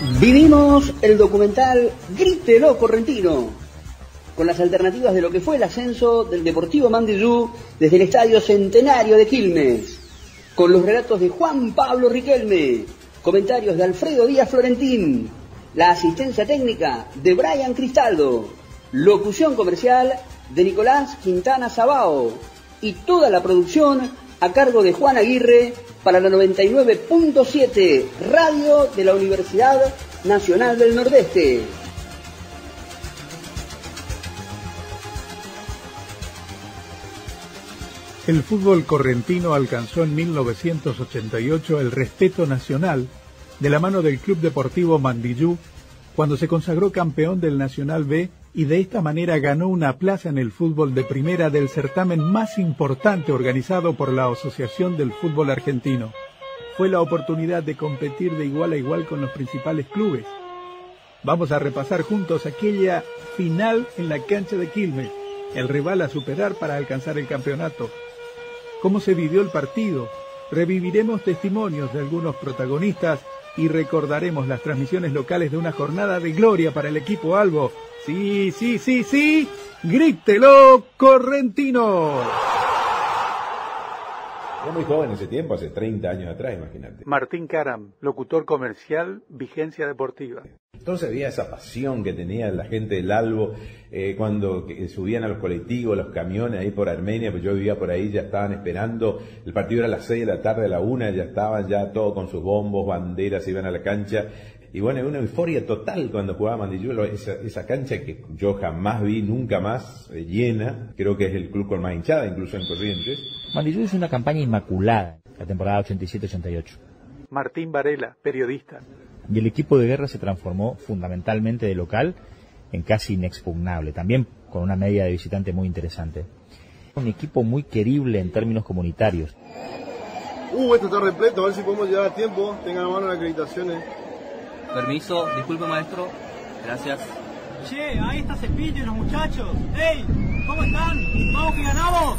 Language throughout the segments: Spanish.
Vivimos el documental Grítelo Correntino, con las alternativas de lo que fue el ascenso del Deportivo Mandillú desde el Estadio Centenario de Quilmes, con los relatos de Juan Pablo Riquelme, comentarios de Alfredo Díaz Florentín, la asistencia técnica de Brian Cristaldo, locución comercial de Nicolás Quintana Sabao y toda la producción a cargo de Juan Aguirre para la 99.7 Radio de la Universidad Nacional del Nordeste. El fútbol correntino alcanzó en 1988 el respeto nacional de la mano del Club Deportivo Mandillú cuando se consagró campeón del Nacional B y de esta manera ganó una plaza en el fútbol de primera del certamen más importante organizado por la Asociación del Fútbol Argentino. Fue la oportunidad de competir de igual a igual con los principales clubes. Vamos a repasar juntos aquella final en la cancha de Quilmes, el rival a superar para alcanzar el campeonato. Cómo se vivió el partido, reviviremos testimonios de algunos protagonistas y recordaremos las transmisiones locales de una jornada de gloria para el equipo albo. Sí, sí, sí, sí, grítelo Correntino. Era muy joven en ese tiempo, hace 30 años atrás, imagínate. Martín Caram, locutor comercial, Vigencia Deportiva. Entonces había esa pasión que tenía la gente del Albo cuando subían a los colectivos, los camiones ahí por Armenia, pues yo vivía por ahí, ya estaban esperando, el partido era a las 6 de la tarde, a la 1, ya estaban ya todos con sus bombos, banderas, iban a la cancha. Y bueno, una euforia total cuando jugaba Mandillú, esa cancha que yo jamás vi, nunca más llena, creo que es el club con más hinchada, incluso en Corrientes. Mandillú hizo una campaña inmaculada, la temporada 87-88. Martín Varela, periodista. Y el equipo de guerra se transformó fundamentalmente de local en casi inexpugnable, también con una media de visitante muy interesante. Un equipo muy querible en términos comunitarios. Esto está repleto, a ver si podemos llegar a tiempo, tengan a mano las acreditaciones. Permiso, disculpe maestro, gracias. Che, ahí está Cepillo y los muchachos. ¡Ey! ¿Cómo están? ¡Vamos que ganamos!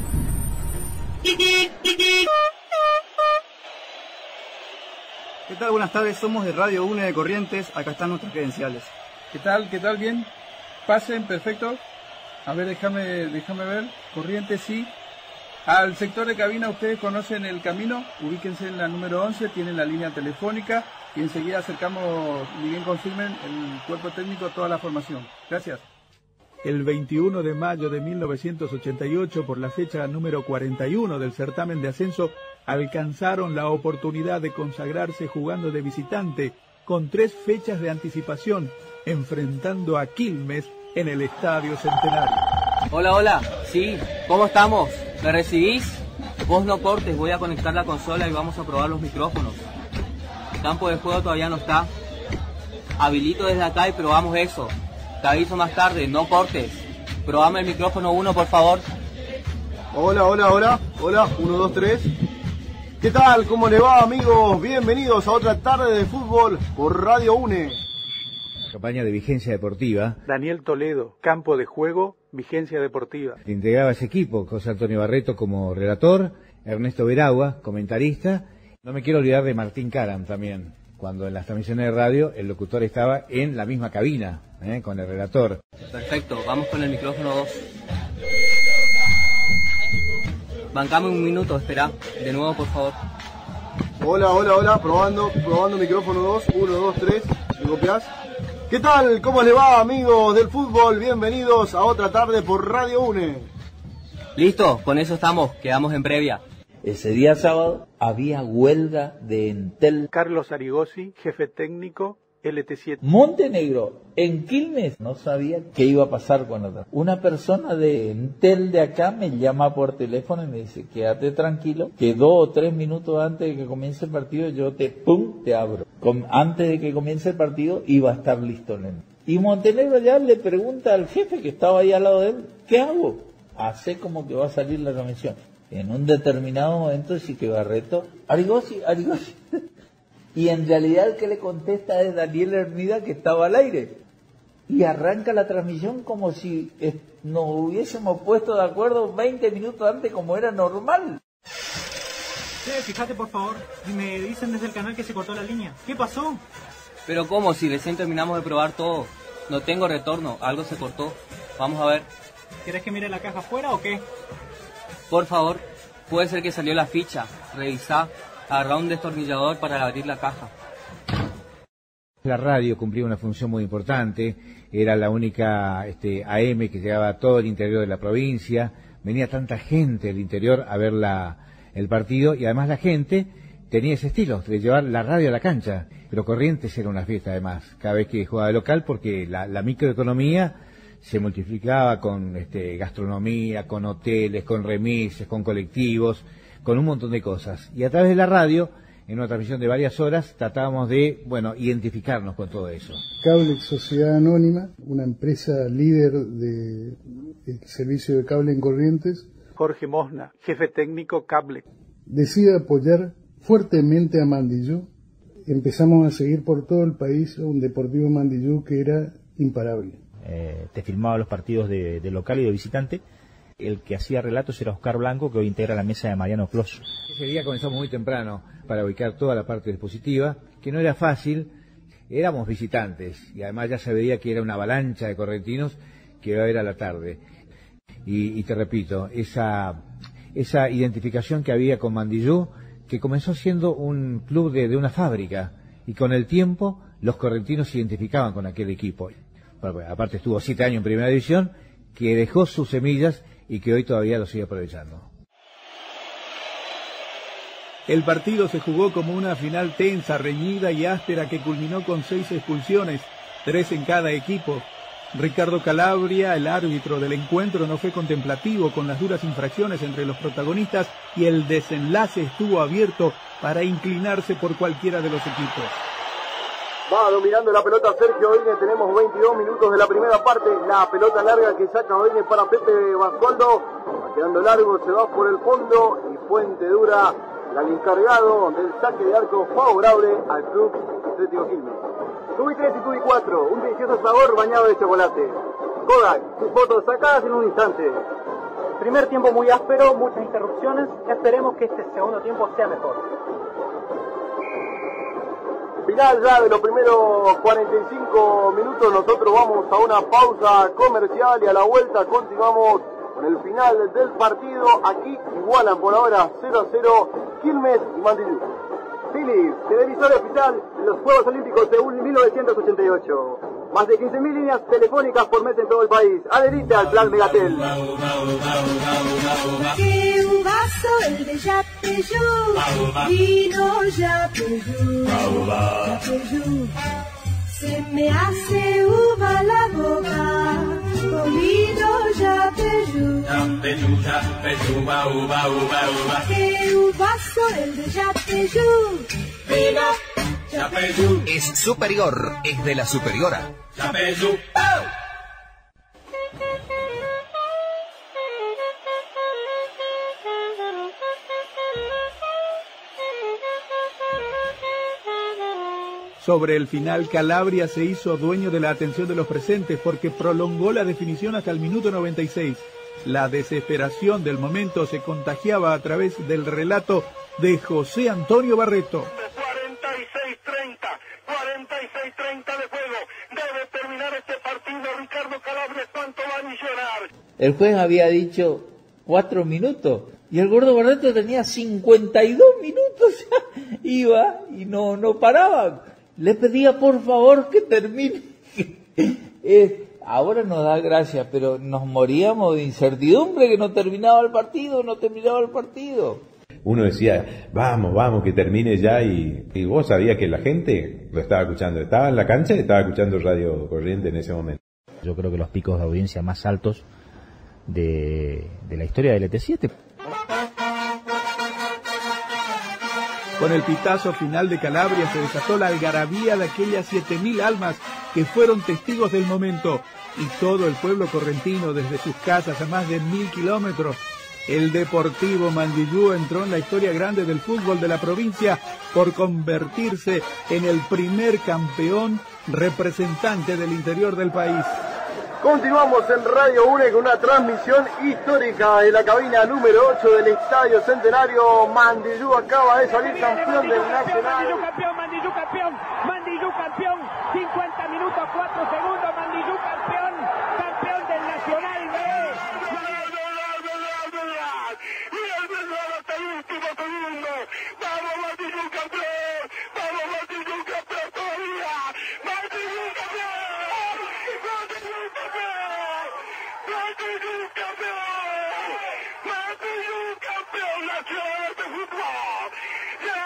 ¿Qué tal? Buenas tardes, somos de Radio UNE de Corrientes, acá están nuestras credenciales. ¿Qué tal? ¿Qué tal? Bien. Pasen, perfecto. A ver, déjame ver. Corrientes, sí. Al sector de cabina, ustedes conocen el camino, ubíquense en la número 11, tienen la línea telefónica y enseguida acercamos, ni bien confirmen, el cuerpo técnico, toda la formación. Gracias. El 21 de mayo de 1988, por la fecha número 41 del certamen de ascenso, alcanzaron la oportunidad de consagrarse jugando de visitante, con 3 fechas de anticipación, enfrentando a Quilmes en el Estadio Centenario. Hola, sí, ¿cómo estamos? ¿Me recibís? Vos no cortes, voy a conectar la consola y vamos a probar los micrófonos. El campo de juego todavía no está. Habilito desde acá y probamos eso. Te aviso más tarde, no cortes. Probame el micrófono 1, por favor. Hola, 1, 2, 3. ¿Qué tal? ¿Cómo le va, amigos? Bienvenidos a otra tarde de fútbol por Radio UNE. Campaña de Vigencia Deportiva. Daniel Toledo, campo de juego, Vigencia Deportiva. Integraba ese equipo, José Antonio Barreto como relator, Ernesto Veragua, comentarista. No me quiero olvidar de Martín Caram también, cuando en las transmisiones de radio el locutor estaba en la misma cabina, con el relator. Perfecto, vamos con el micrófono 2. Bancame un minuto, espera. De nuevo, por favor. Hola, probando micrófono 2, 1, 2, 3. ¿Me copias? ¿Qué tal? ¿Cómo le va, amigos del fútbol? Bienvenidos a otra tarde por Radio UNE. Listo, con eso estamos, quedamos en previa. Ese día sábado había huelga de Entel. Carlos Arigosi, jefe técnico, LT7. Montenegro, en Quilmes, no sabía qué iba a pasar cuando una persona de Entel de acá me llama por teléfono y me dice, quédate tranquilo, que 2 o 3 minutos antes de que comience el partido yo te abro. Antes de que comience el partido iba a estar listo, nene. Y Montenegro ya le pregunta al jefe que estaba ahí al lado de él, ¿qué hago? Hace como que va a salir la transmisión. En un determinado momento sí que Barreto, Arigosi. Y en realidad el que le contesta es Daniel Hermida, que estaba al aire. Y arranca la transmisión como si nos hubiésemos puesto de acuerdo 20 minutos antes como era normal. Fíjate por favor, me dicen desde el canal que se cortó la línea. ¿Qué pasó? Pero ¿cómo? Si recién terminamos de probar todo. No tengo retorno, algo se cortó. Vamos a ver. ¿Querés que mire la caja afuera o qué? Por favor, puede ser que salió la ficha. Revisá, agarrá un destornillador para abrir la caja. La radio cumplía una función muy importante, era la única AM que llegaba a todo el interior de la provincia, venía tanta gente del interior a ver el partido y además la gente tenía ese estilo de llevar la radio a la cancha, pero Corrientes era una fiesta además, cada vez que jugaba de local porque la microeconomía se multiplicaba con gastronomía, con hoteles, con remises, con colectivos, con un montón de cosas y a través de la radio en una transmisión de varias horas tratábamos de, identificarnos con todo eso. Cable Sociedad Anónima, una empresa líder de servicio de cable en Corrientes. Jorge Mosna, jefe técnico Cable. Decide apoyar fuertemente a Mandillú. Empezamos a seguir por todo el país un Deportivo Mandillú que era imparable. Te filmaba los partidos de local y de visitante. El que hacía relatos era Oscar Blanco, que hoy integra la mesa de Mariano Clos. Ese día comenzamos muy temprano para ubicar toda la parte dispositiva, que no era fácil, éramos visitantes y además ya se veía que era una avalancha de correntinos que iba a haber a la tarde. Y te repito, esa identificación que había con Mandillú, que comenzó siendo un club de una fábrica y con el tiempo los correntinos se identificaban con aquel equipo. Bueno, aparte estuvo 7 años en Primera División, que dejó sus semillas y que hoy todavía lo sigue aprovechando. El partido se jugó como una final tensa, reñida y áspera que culminó con 6 expulsiones, 3 en cada equipo. Ricardo Calabria, el árbitro del encuentro, no fue contemplativo con las duras infracciones entre los protagonistas y el desenlace estuvo abierto para inclinarse por cualquiera de los equipos. Va dominando la pelota Sergio Oine, tenemos 22 minutos de la primera parte, la pelota larga que saca Oine para Pepe Basualdo, va quedando largo, se va por el fondo y Fuente Dura, el encargado del saque de arco favorable al Club Atlético Quilmes. Tubi 3 y Tubi 4, un delicioso sabor bañado de chocolate. Kodak, tus fotos sacadas en un instante. Primer tiempo muy áspero, muchas interrupciones, esperemos que este segundo tiempo sea mejor. Final ya de los primeros 45 minutos, nosotros vamos a una pausa comercial y a la vuelta continuamos con el final del partido. Aquí igualan por ahora 0-0 Quilmes y Mandillú. Philips, televisor oficial de los Juegos Olímpicos de 1988. Más de 15.000 líneas telefónicas por mes en todo el país. Adherite al plan Megatel. Que vaso el de Yapeyú, vino Yapeyú, Yapeyú. Se me hace uva la boca, con vino Yapeyú. Yapeyú, Yapeyú, uva, uva, uva. Que vaso el de Yapeyú, vino Yapeyú. Es superior, es de la superiora. Yapeyú. ¡Oh! Sobre el final, Calabria se hizo dueño de la atención de los presentes porque prolongó la definición hasta el minuto 96. La desesperación del momento se contagiaba a través del relato de José Antonio Barreto. 46-30 de juego. Debe terminar este partido. Ricardo Calabria, ¿cuánto van a llorar? El juez había dicho 4 minutos y el gordo Barreto tenía 52 minutos. Iba y no paraba. Le pedía por favor que termine. Ahora nos da gracia, pero nos moríamos de incertidumbre que no terminaba el partido. Uno decía, vamos, que termine ya, y vos sabías que la gente lo estaba escuchando. Estaba en la cancha y estaba escuchando Radio Corriente en ese momento. Yo creo que los picos de audiencia más altos de la historia del ET7. Con el pitazo final de Calabria se desató la algarabía de aquellas 7.000 almas que fueron testigos del momento, y todo el pueblo correntino desde sus casas a más de 1.000 kilómetros. El Deportivo Mandillú entró en la historia grande del fútbol de la provincia por convertirse en el primer campeón representante del interior del país. Continuamos en Radio UNE con una transmisión histórica de la cabina número 8 del Estadio Centenario. Mandillú acaba de salir campeón del Nacional. Mandillú campeón, Mandillú campeón, 50 minutos 4 segundos, Mandillú campeón, campeón del Nacional B. Y el Belgrano hasta el último segundo. Vamos Mandillú campeón, vamos Mandillú campeón todavía. Mandillú campeón. Mandillú campeón nacional de fútbol. Ya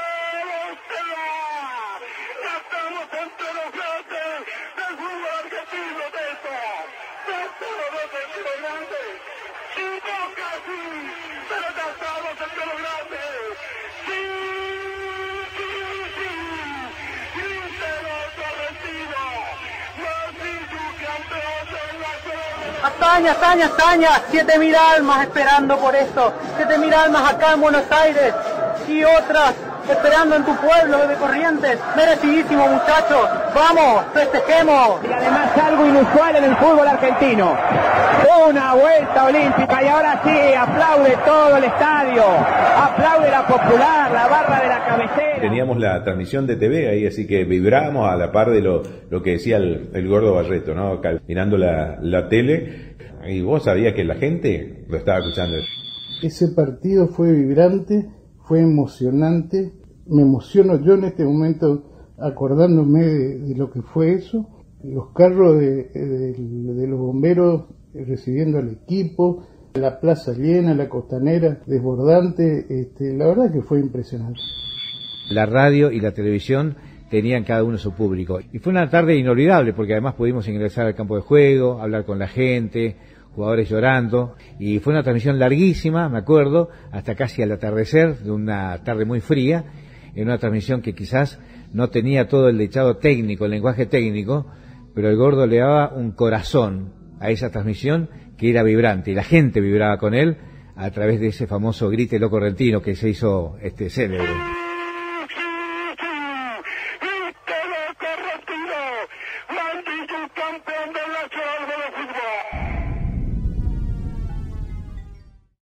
estamos entre los grandes del fútbol argentino de esto. Ya estamos entre los grandes. Sí, Boca sí, pero ya estamos entre los grandes. Sí. Grítelo correctivo. Mandillú campeón del nacional. Hazaña, 7.000 almas esperando por esto, 7.000 almas acá en Buenos Aires y otras esperando en tu pueblo de Corrientes. Merecidísimo, muchachos, vamos, festejemos. Y además algo inusual en el fútbol argentino, una vuelta olímpica y ahora sí, aplaude todo el estadio, aplaude la popular, la barra de la cabecera. Teníamos la transmisión de TV ahí, así que vibrábamos a la par de lo que decía el gordo Barreto, ¿no? Acá, mirando la tele, y vos sabías que la gente lo estaba escuchando. Ese partido fue vibrante, fue emocionante. Me emociono yo en este momento acordándome de lo que fue eso. Los carros de los bomberos recibiendo al equipo, la plaza llena, la costanera desbordante. La verdad que fue impresionante. La radio y la televisión tenían cada uno su público. Y fue una tarde inolvidable porque además pudimos ingresar al campo de juego, hablar con la gente, jugadores llorando, y fue una transmisión larguísima, me acuerdo, hasta casi al atardecer, de una tarde muy fría, en una transmisión que quizás no tenía todo el dechado técnico, el lenguaje técnico, pero el gordo le daba un corazón a esa transmisión que era vibrante, y la gente vibraba con él a través de ese famoso grítelo correntino que se hizo célebre. Mandillú campeón